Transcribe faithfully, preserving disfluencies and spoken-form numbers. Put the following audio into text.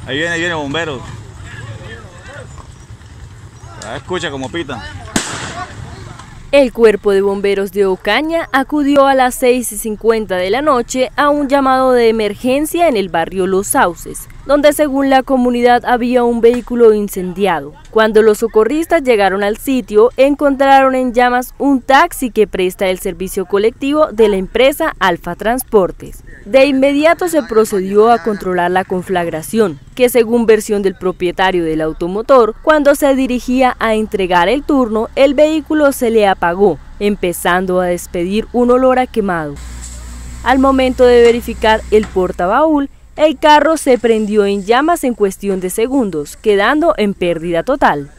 Ahí viene, ahí viene bomberos. Ah, escucha como pitan. El cuerpo de bomberos de Ocaña acudió a las seis y cincuenta de la noche a un llamado de emergencia en el barrio Los Sauces, donde según la comunidad había un vehículo incendiado. Cuando los socorristas llegaron al sitio, encontraron en llamas un taxi que presta el servicio colectivo de la empresa Alfa Transportes. De inmediato se procedió a controlar la conflagración, que según versión del propietario del automotor, cuando se dirigía a entregar el turno, el vehículo se le apagó, empezando a despedir un olor a quemado. Al momento de verificar el portabaúl, el carro se prendió en llamas en cuestión de segundos, quedando en pérdida total.